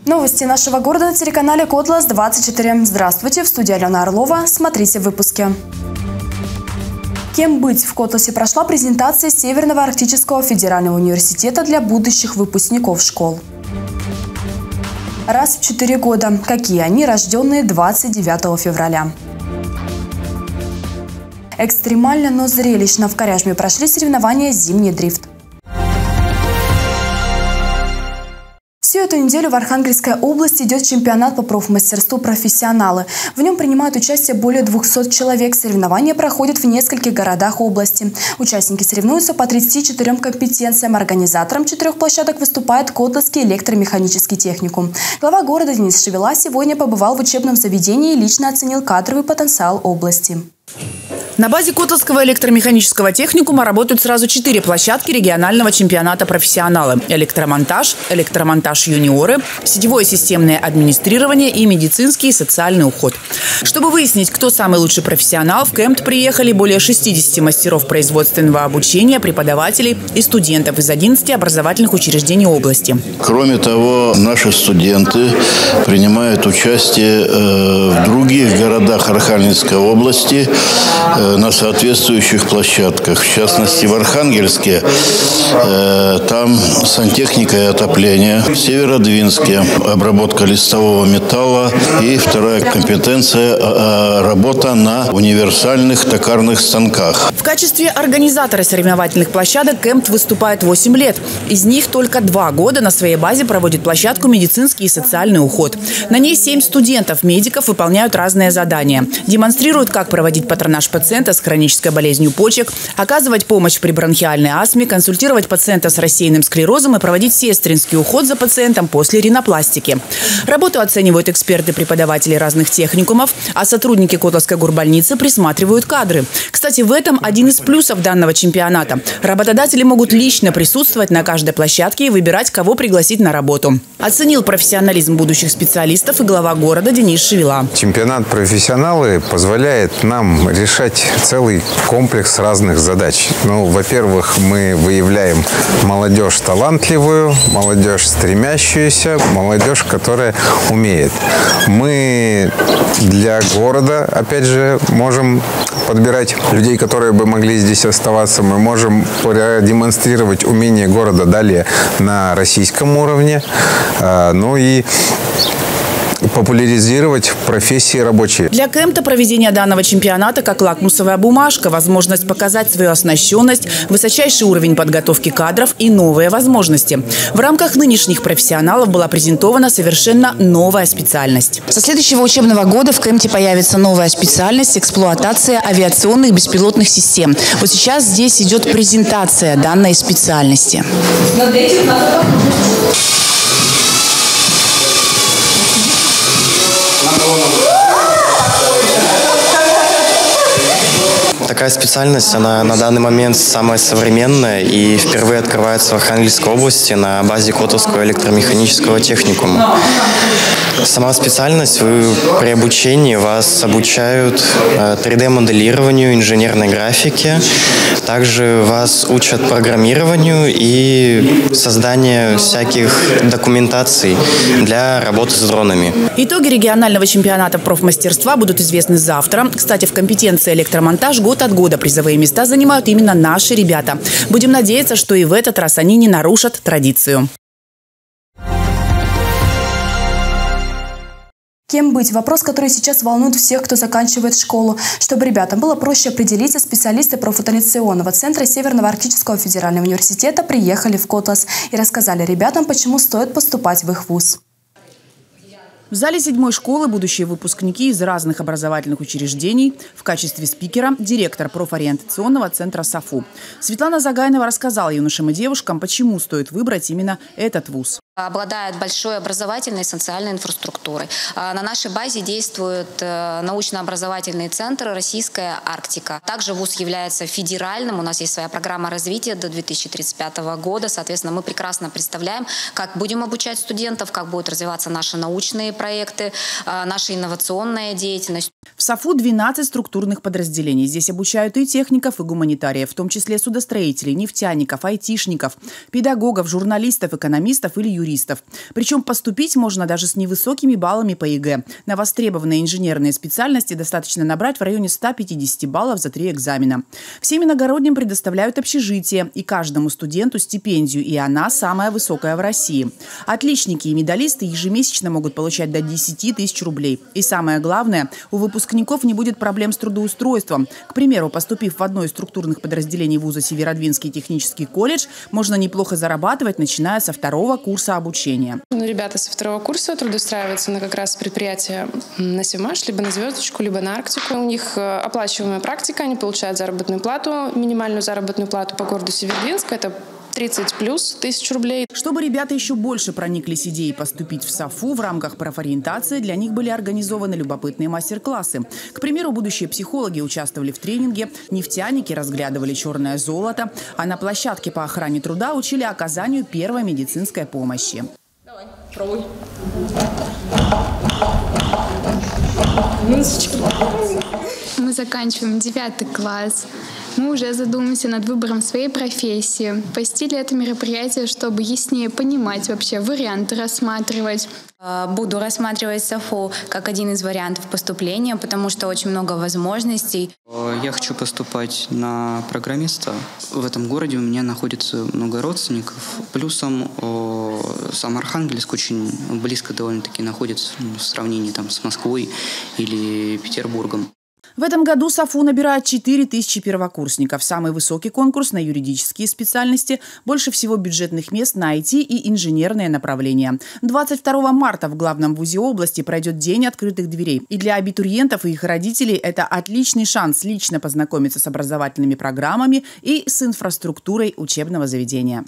Новости нашего города на телеканале Котлас 24. Здравствуйте, в студии Алена Орлова. Смотрите в выпуске. Кем быть? В Котласе прошла презентация Северного Арктического федерального университета для будущих выпускников школ. Раз в 4 года. Какие они, рожденные 29 февраля. Экстремально, но зрелищно в Коряжме прошли соревнования «Зимний дрифт». Всю эту неделю в Архангельской области идет чемпионат по профмастерству «Профессионалы». В нем принимают участие более 200 человек. Соревнования проходят в нескольких городах области. Участники соревнуются по 34 компетенциям. Организатором 4 площадок выступает Котласский электромеханический техникум. Глава города Денис Шевела сегодня побывал в учебном заведении и лично оценил кадровый потенциал области. На базе Котласского электромеханического техникума работают сразу 4 площадки регионального чемпионата «Профессионалы». Электромонтаж, электромонтаж юниоры, сетевое системное администрирование и медицинский и социальный уход. Чтобы выяснить, кто самый лучший профессионал, в КЭМТ приехали более 60 мастеров производственного обучения, преподавателей и студентов из 11 образовательных учреждений области. Кроме того, наши студенты принимают участие в других городах Архангельской области на соответствующих площадках. В частности, в Архангельске там сантехника и отопление. В Северодвинске обработка листового металла. И вторая компетенция – работа на универсальных токарных станках. В качестве организатора соревновательных площадок КЭМТ выступает 8 лет. Из них только 2 года на своей базе проводит площадку «Медицинский и социальный уход». На ней 7 студентов-медиков выполняют разные задания. Демонстрируют, как проводить патронаж пациента с хронической болезнью почек, оказывать помощь при бронхиальной астме, консультировать пациента с рассеянным склерозом и проводить сестринский уход за пациентом после ринопластики. Работу оценивают эксперты-преподаватели разных техникумов, а сотрудники Котласской горбольницы присматривают кадры. Кстати, в этом один из плюсов данного чемпионата. Работодатели могут лично присутствовать на каждой площадке и выбирать, кого пригласить на работу. Оценил профессионализм будущих специалистов и глава города Денис Шевела. Чемпионат «Профессионалы» позволяет нам решать целый комплекс разных задач. Во-первых, мы выявляем молодежь талантливую, молодежь стремящуюся, молодежь, которая умеет. Мы для города, опять же, можем подбирать людей, которые бы могли здесь оставаться. Мы можем продемонстрировать умение города далее на российском уровне. И популяризировать профессии рабочие. Для КЭМТа проведение данного чемпионата как лакмусовая бумажка, возможность показать свою оснащенность, высочайший уровень подготовки кадров и новые возможности. В рамках нынешних профессионалов была презентована совершенно новая специальность. Со следующего учебного года в КЭМТе появится новая специальность – эксплуатация авиационных беспилотных систем. Вот сейчас здесь идет презентация данной специальности. Такая специальность, она на данный момент самая современная и впервые открывается в Архангельской области на базе Котласского электромеханического техникума. Сама специальность, при обучении вас обучают 3D-моделированию, инженерной графике. Также вас учат программированию и созданию всяких документаций для работы с дронами. Итоги регионального чемпионата профмастерства будут известны завтра. Кстати, в компетенции электромонтаж год от года призовые места занимают именно наши ребята. Будем надеяться, что и в этот раз они не нарушат традицию. Кем быть? Вопрос, который сейчас волнует всех, кто заканчивает школу. Чтобы ребятам было проще определиться, специалисты профотоляционного центра Северного Арктического федерального университета приехали в Котлас и рассказали ребятам, почему стоит поступать в их вуз. В зале 7-й школы будущие выпускники из разных образовательных учреждений. В качестве спикера директор профориентационного центра САФУ. Светлана Загайнова рассказала юношам и девушкам, почему стоит выбрать именно этот вуз. Обладает большой образовательной и социальной инфраструктурой. На нашей базе действует научно-образовательный центр «Российская Арктика». Также вуз является федеральным. У нас есть своя программа развития до 2035 года. Соответственно, мы прекрасно представляем, как будем обучать студентов, как будут развиваться наши научные проекты, наша инновационная деятельность. В САФУ 12 структурных подразделений. Здесь обучают и техников, и гуманитариев, в том числе судостроителей, нефтяников, айтишников, педагогов, журналистов, экономистов или юристов. юристов. Причем поступить можно даже с невысокими баллами по ЕГЭ. На востребованные инженерные специальности достаточно набрать в районе 150 баллов за 3 экзамена. Всем иногородним предоставляют общежитие и каждому студенту стипендию, и она самая высокая в России. Отличники и медалисты ежемесячно могут получать до 10 тысяч рублей. И самое главное, у выпускников не будет проблем с трудоустройством. К примеру, поступив в одно из структурных подразделений вуза Северодвинский технический колледж, можно неплохо зарабатывать, начиная со 2-го курса обучения. Ребята со 2-го курса трудоустраиваются на как раз предприятия на Севмаш, либо на Звездочку, либо на Арктику. У них оплачиваемая практика, они получают заработную плату, минимальную заработную плату по городу Северодвинск. Это 30 плюс тысяч рублей. Чтобы ребята еще больше прониклись идеей поступить в САФУ, в рамках профориентации для них были организованы любопытные мастер-классы. К примеру, будущие психологи участвовали в тренинге, нефтяники разглядывали черное золото, а на площадке по охране труда учили оказанию первой медицинской помощи. Давай, пробуй. Мы заканчиваем 9 класс. Мы уже задумаемся над выбором своей профессии. Посетили это мероприятие, чтобы яснее понимать вообще варианты, рассматривать. Буду рассматривать САФУ как один из вариантов поступления, потому что очень много возможностей. Я хочу поступать на программиста. В этом городе у меня находится много родственников. Плюсом сам Архангельск очень близко довольно-таки находится в сравнении с Москвой или Петербургом. В этом году САФУ набирает 4000 первокурсников. Самый высокий конкурс на юридические специальности. Больше всего бюджетных мест на IT и инженерные направления. 22 марта в главном вузе области пройдет День открытых дверей. И для абитуриентов и их родителей это отличный шанс лично познакомиться с образовательными программами и с инфраструктурой учебного заведения.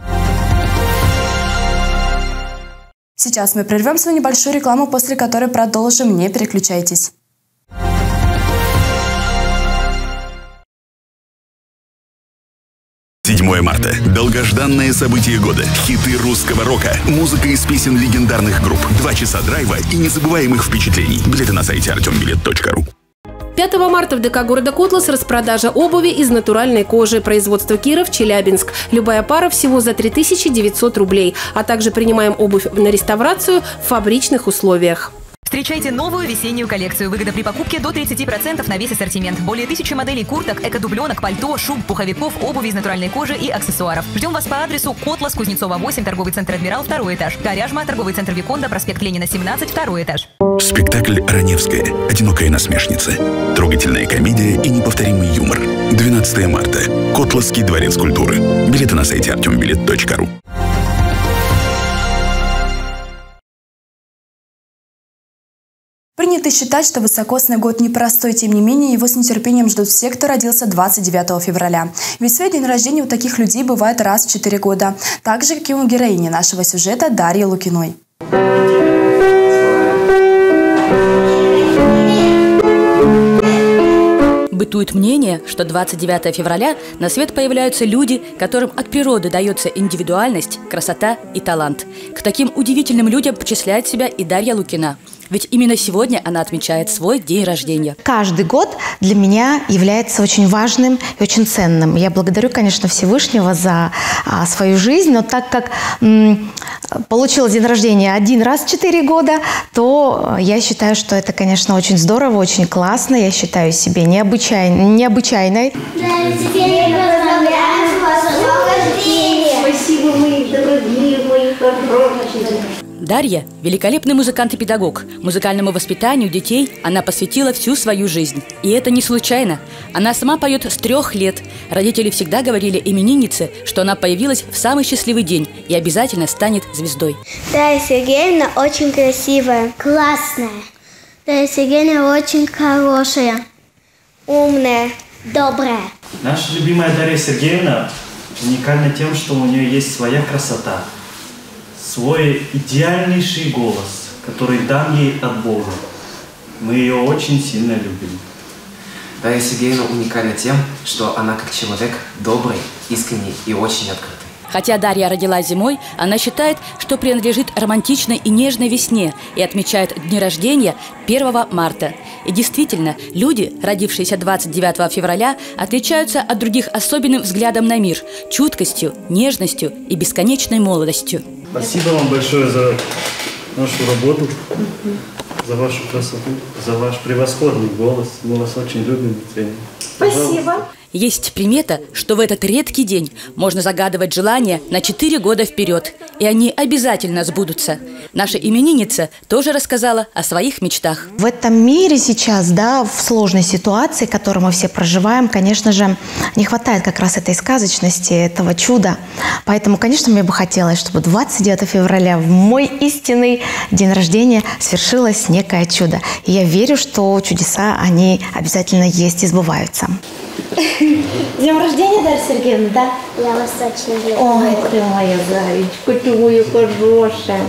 Сейчас мы прервем свою небольшую рекламу, после которой продолжим. Не переключайтесь. Марта. Долгожданное событие года. Хиты русского рока. Музыка из песен легендарных групп. 2 часа драйва и незабываемых впечатлений. Билеты на сайте artyombilet.ru. 5 марта в ДК города Котлас распродажа обуви из натуральной кожи. Производство Киров, Челябинск. Любая пара всего за 3900 рублей. А также принимаем обувь на реставрацию в фабричных условиях. Встречайте новую весеннюю коллекцию. Выгода при покупке до 30% на весь ассортимент. Более 1000 моделей курток, эко-дубленок, пальто, шуб, пуховиков, обуви из натуральной кожи и аксессуаров. Ждем вас по адресу Котлас, Кузнецова, 8, торговый центр «Адмирал», 2 этаж. Коряжма, торговый центр «Виконда», проспект Ленина, 17, 2 этаж. Спектакль «Раневская. Одинокая наследница». Трогательная комедия и неповторимый юмор. 12 марта. Котласский дворец культуры. Билеты на сайте artyombilet.ru. Принято считать, что високосный год непростой, тем не менее его с нетерпением ждут все, кто родился 29 февраля. Ведь свой день рождения у таких людей бывает раз в 4 года. Так же, как и у героини нашего сюжета Дарьи Лукиной. Бытует мнение, что 29 февраля на свет появляются люди, которым от природы дается индивидуальность, красота и талант. К таким удивительным людям причисляет себя и Дарья Лукина. Ведь именно сегодня она отмечает свой день рождения. Каждый год для меня является очень важным и очень ценным. Я благодарю, конечно, Всевышнего за свою жизнь, но так как получила день рождения один раз в 4 года, то я считаю, что это, конечно, очень здорово, очень классно. Я считаю себя необычайной. Спасибо, мои дорогие, мои хорошие. Дарья – великолепный музыкант и педагог. Музыкальному воспитанию детей она посвятила всю свою жизнь. И это не случайно. Она сама поет с 3 лет. Родители всегда говорили имениннице, что она появилась в самый счастливый день и обязательно станет звездой. Дарья Сергеевна очень красивая, классная. Дарья Сергеевна очень хорошая, умная, добрая. Наша любимая Дарья Сергеевна уникальна тем, что у нее есть своя красота. Свой идеальнейший голос, который дан ей от Бога. Мы ее очень сильно любим. Дарья Сергеевна уникальна тем, что она как человек добрый, искренний и очень открытый. Хотя Дарья родилась зимой, она считает, что принадлежит романтичной и нежной весне и отмечает дни рождения 1 марта. И действительно, люди, родившиеся 29 февраля, отличаются от других особенным взглядом на мир, чуткостью, нежностью и бесконечной молодостью. Спасибо вам большое за нашу работу, за вашу красоту, за ваш превосходный голос. Мы вас очень любим и ценим. Спасибо. Есть примета, что в этот редкий день можно загадывать желания на 4 года вперед, и они обязательно сбудутся. Наша именинница тоже рассказала о своих мечтах. В этом мире сейчас, да, в сложной ситуации, которую мы все проживаем, конечно же, не хватает как раз этой сказочности, этого чуда. Поэтому, конечно, мне бы хотелось, чтобы 29 февраля, в мой истинный день рождения, свершилось некое чудо. И я верю, что чудеса, они обязательно есть и сбываются. С днем рождения, Дарья Сергеевна, да? Я вас очень люблю. Ой, ты моя зайчка, ты моя хорошая.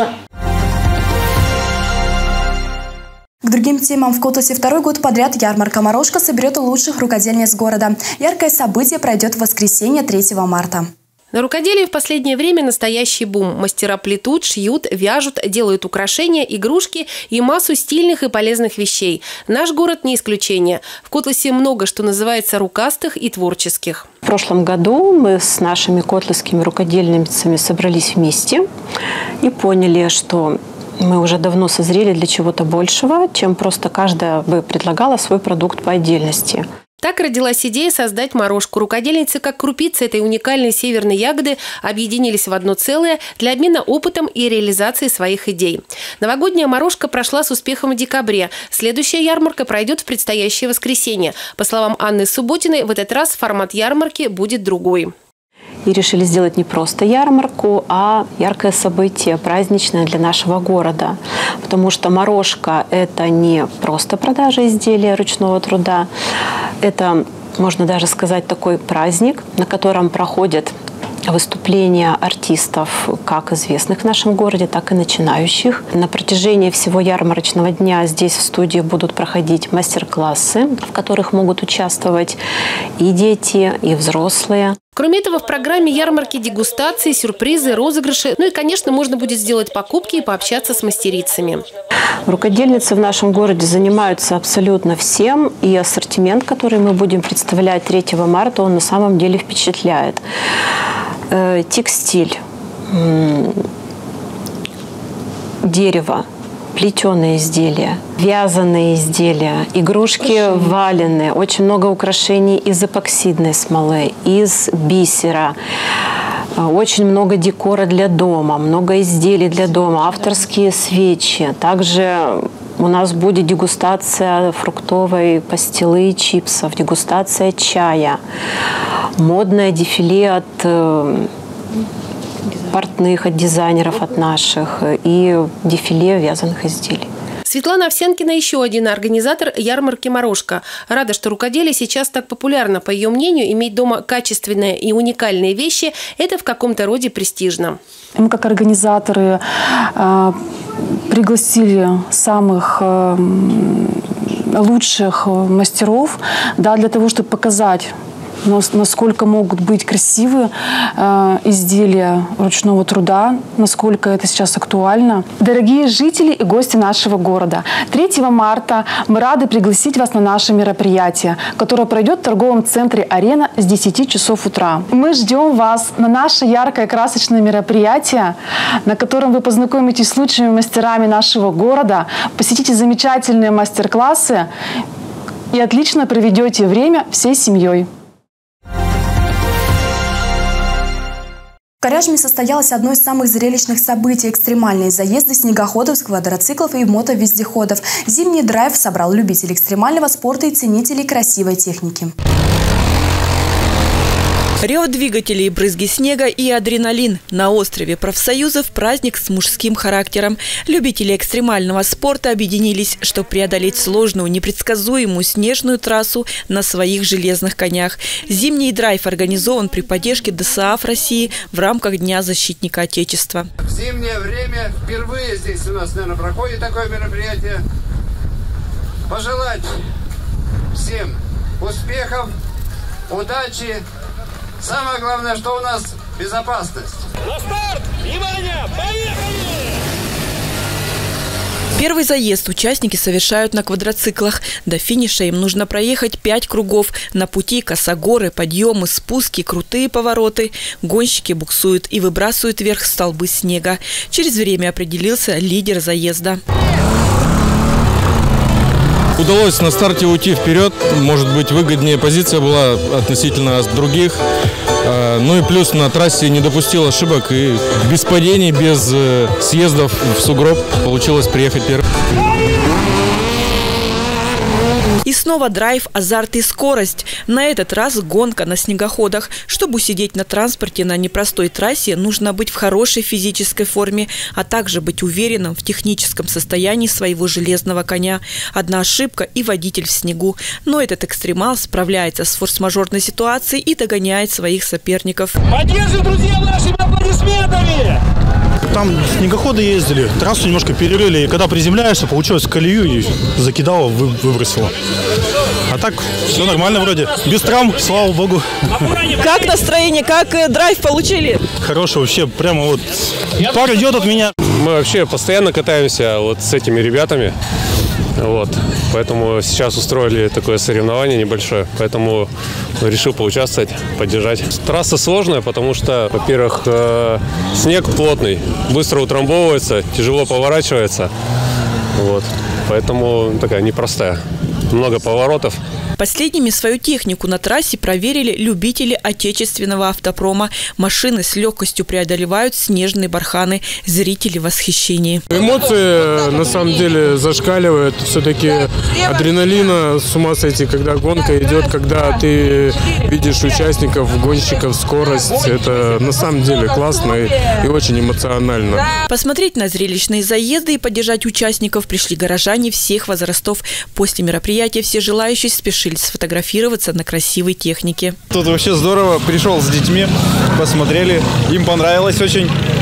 К другим темам. В Котласе второй год подряд ярмарка «Морошка» соберет лучших рукодельниц города. Яркое событие пройдет в воскресенье 3 марта. На рукоделии в последнее время настоящий бум. Мастера плетут, шьют, вяжут, делают украшения, игрушки и массу стильных и полезных вещей. Наш город не исключение. В Котласе много, что называется, рукастых и творческих. В прошлом году мы с нашими котласскими рукодельницами собрались вместе и поняли, что мы уже давно созрели для чего-то большего, чем просто каждая бы предлагала свой продукт по отдельности. Так родилась идея создать «Морошку». Рукодельницы, как крупицы этой уникальной северной ягоды, объединились в одно целое для обмена опытом и реализации своих идей. Новогодняя «Морошка» прошла с успехом в декабре. Следующая ярмарка пройдет в предстоящее воскресенье. По словам Анны Субботиной, в этот раз формат ярмарки будет другой. И решили сделать не просто ярмарку, а яркое событие, праздничное для нашего города. Потому что «Морошка» – это не просто продажа изделия ручного труда. Это, можно даже сказать, такой праздник, на котором проходят выступления артистов, как известных в нашем городе, так и начинающих. На протяжении всего ярмарочного дня здесь в студии будут проходить мастер-классы, в которых могут участвовать и дети, и взрослые. Кроме этого, в программе ярмарки дегустации, сюрпризы, розыгрыши. Ну и, конечно, можно будет сделать покупки и пообщаться с мастерицами. Рукодельницы в нашем городе занимаются абсолютно всем. И ассортимент, который мы будем представлять 3 марта, он на самом деле впечатляет. Текстиль, дерево, плетеные изделия, вязаные изделия, игрушки валенные, очень много украшений из эпоксидной смолы, из бисера, очень много декора для дома, много изделий для дома, авторские свечи. Также у нас будет дегустация фруктовой пастилы и чипсов, дегустация чая, модное дефиле от портных, от дизайнеров, от наших, и дефиле вязаных изделий. Светлана Овсянкина еще один организатор ярмарки «Морошка». Рада, что рукоделие сейчас так популярно. По ее мнению, иметь дома качественные и уникальные вещи – это в каком-то роде престижно. Мы как организаторы пригласили самых лучших мастеров, да, для того, чтобы показать, насколько могут быть красивые изделия ручного труда, насколько это сейчас актуально. Дорогие жители и гости нашего города, 3 марта мы рады пригласить вас на наше мероприятие, которое пройдет в торговом центре «Арена» с 10 часов утра. Мы ждем вас на наше яркое красочное мероприятие, на котором вы познакомитесь с лучшими мастерами нашего города, посетите замечательные мастер-классы и отлично проведете время всей семьей. В Коряжме состоялось одно из самых зрелищных событий – экстремальные заезды снегоходов, квадроциклов и мотовездеходов. Зимний драйв собрал любителей экстремального спорта и ценителей красивой техники. Рев двигателей, брызги снега и адреналин. На острове профсоюзов праздник с мужским характером. Любители экстремального спорта объединились, чтобы преодолеть сложную, непредсказуемую снежную трассу на своих железных конях. Зимний драйв организован при поддержке ДСААФ России в рамках Дня защитника Отечества. В зимнее время впервые здесь у нас, наверное, проходит такое мероприятие. Пожелать всем успехов, удачи. Самое главное, что у нас безопасность. На старт! Внимание! Поехали! Первый заезд участники совершают на квадроциклах. До финиша им нужно проехать 5 кругов. На пути косогоры, подъемы, спуски, крутые повороты. Гонщики буксуют и выбрасывают вверх столбы снега. Через время определился лидер заезда. Удалось на старте уйти вперед. Может быть, выгоднее позиция была относительно других. Ну и плюс на трассе не допустил ошибок. И без падений, без съездов в сугроб получилось приехать первым. И снова драйв, азарт и скорость. На этот раз гонка на снегоходах. Чтобы усидеть на транспорте на непростой трассе, нужно быть в хорошей физической форме, а также быть уверенным в техническом состоянии своего железного коня. Одна ошибка и водитель в снегу. Но этот экстремал справляется с форс-мажорной ситуацией и догоняет своих соперников. Поддержим, друзья, нашими аплодисментами! Там снегоходы ездили, трассу немножко перерыли, и когда приземляешься, получилось колею и закидало, выбросило. А так все нормально вроде, без травм, слава богу. Как настроение, как драйв получили? Хороший вообще, прямо вот пар идет от меня. Мы вообще постоянно катаемся вот с этими ребятами. Вот. Поэтому сейчас устроили такое соревнование небольшое, поэтому решил поучаствовать, поддержать. Трасса сложная, потому что, во-первых, снег плотный, быстро утрамбовывается, тяжело поворачивается. Вот. Поэтому такая непростая. Много поворотов. Последними свою технику на трассе проверили любители отечественного автопрома. Машины с легкостью преодолевают снежные барханы. Зрители в восхищении. Эмоции на самом деле зашкаливают. Все-таки адреналина с ума сойти, когда гонка идет, когда ты видишь участников, гонщиков, скорость. Это на самом деле классно и очень эмоционально. Посмотреть на зрелищные заезды и поддержать участников пришли горожане всех возрастов. После мероприятия все желающие спешили сфотографироваться на красивой технике. Тут вообще здорово. Пришел с детьми, посмотрели. Им понравилось очень.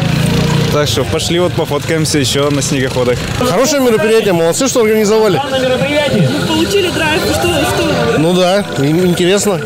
Так что пошли вот пофоткаемся еще на снегоходах. Хорошее мероприятие. Молодцы, что организовали. Получили драйв. Что? Ну да, интересно.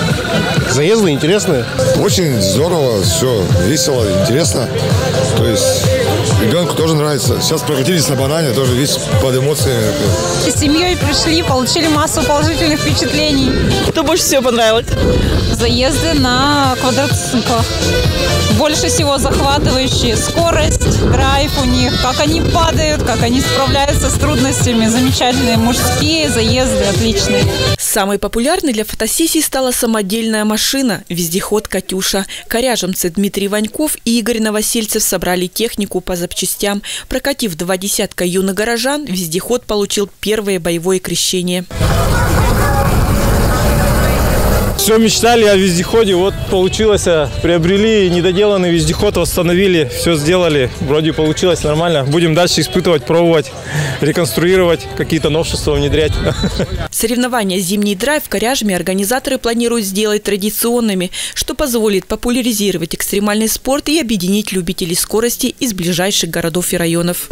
Заезды интересные. Очень здорово, все весело, интересно. То есть ребенку тоже нравится. Сейчас прокатились на банане, тоже весь под эмоциями. С семьей пришли, получили массу положительных впечатлений. Что больше всего понравилось? Заезды на квадроциклах. Больше всего захватывающие скорость, драйв у них, как они падают, как они справляются с трудностями. Замечательные мужские заезды, отличные. Самой популярной для фотосессий стала самодельная машина – вездеход «Катюша». Коряжемцы Дмитрий Ваньков и Игорь Новосельцев собрали технику по запчастям. Прокатив 20 юных горожан, вездеход получил первое боевое крещение. Все мечтали о вездеходе, вот получилось, приобрели недоделанный вездеход, восстановили, все сделали, вроде получилось нормально. Будем дальше испытывать, пробовать, реконструировать, какие-то новшества внедрять. Соревнования «Зимний драйв» в Коряжме организаторы планируют сделать традиционными, что позволит популяризировать экстремальный спорт и объединить любителей скорости из ближайших городов и районов.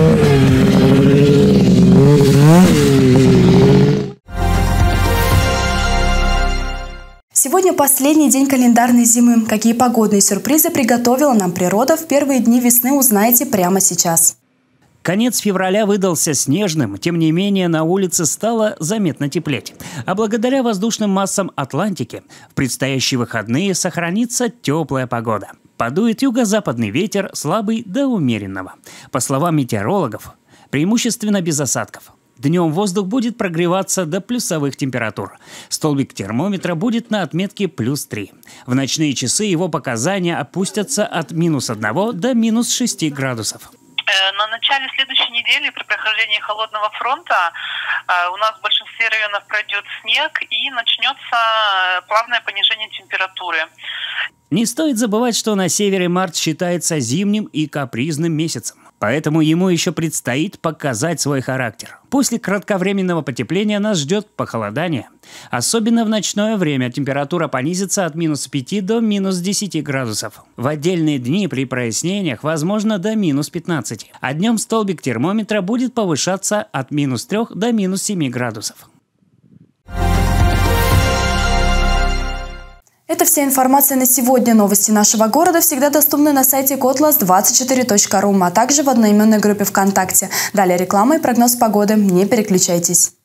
Сегодня последний день календарной зимы. Какие погодные сюрпризы приготовила нам природа в первые дни весны, узнаете прямо сейчас. Конец февраля выдался снежным, тем не менее на улице стало заметно теплеть. А благодаря воздушным массам Атлантики в предстоящие выходные сохранится теплая погода. Подует юго-западный ветер, слабый до умеренного. По словам метеорологов, преимущественно без осадков. Днем воздух будет прогреваться до плюсовых температур. Столбик термометра будет на отметке +3. В ночные часы его показания опустятся от -1 до -6 градусов. На начале следующей недели при прохождении холодного фронта у нас в большинстве районов пройдет снег и начнется плавное понижение температуры. Не стоит забывать, что на севере март считается зимним и капризным месяцем. Поэтому ему еще предстоит показать свой характер. После кратковременного потепления нас ждет похолодание. Особенно в ночное время температура понизится от -5 до -10 градусов. В отдельные дни при прояснениях возможно до -15. А днем столбик термометра будет повышаться от -3 до -7 градусов. Это вся информация на сегодня. Новости нашего города всегда доступны на сайте kotlas24.ru, а также в одноименной группе ВКонтакте. Далее реклама и прогноз погоды. Не переключайтесь.